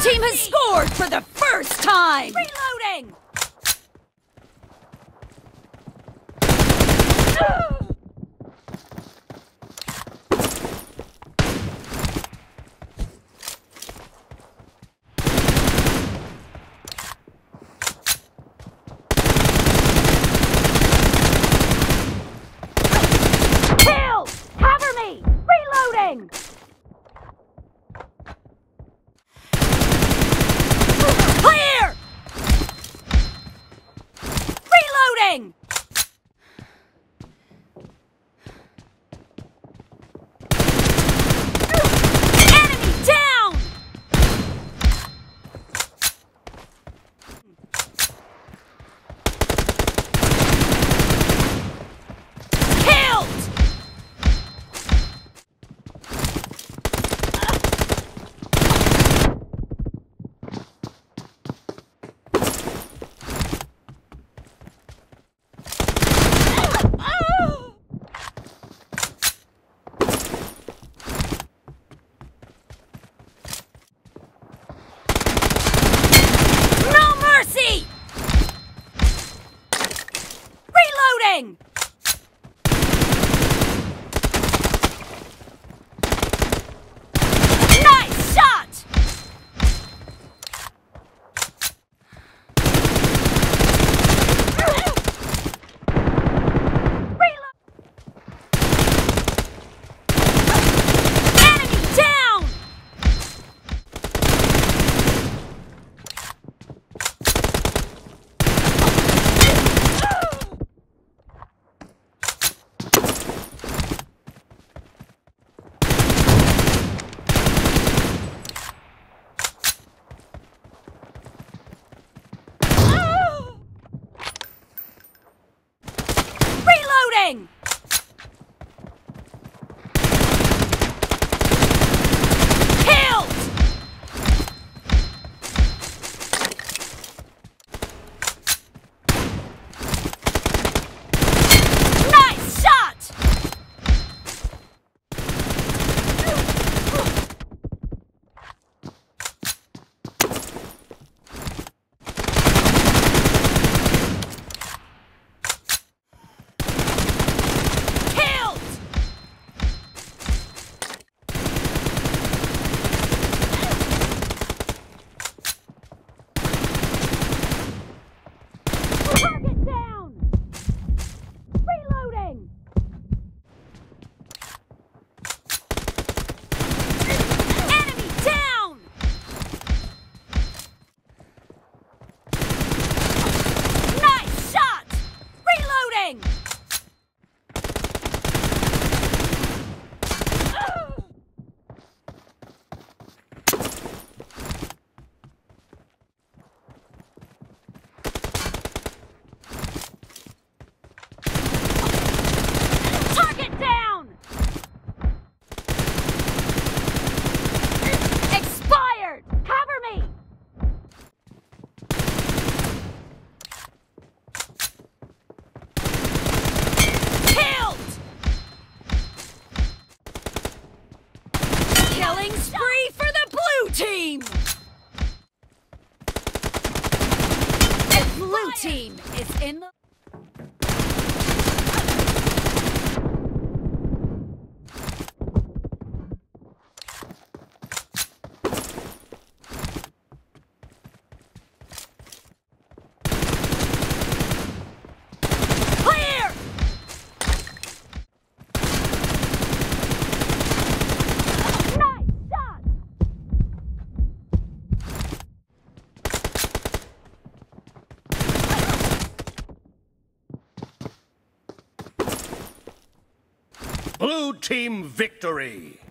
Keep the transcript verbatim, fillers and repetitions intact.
team has scored for the first time! Reloading! Kill! Cover me! Reloading! Clear! Reloading! Enemy down! Killed! No mercy! Reloading! Nice shot! Reload! Enemy down! Reloading! Killed! Nice shot! Killed! Target down! Reloading! Enemy down! Nice shot! Reloading! Target down! Expired! Cover me! Killed! Killing spree for the blue team! The blue team is in the... Clear! Nice shot! Blue team victory!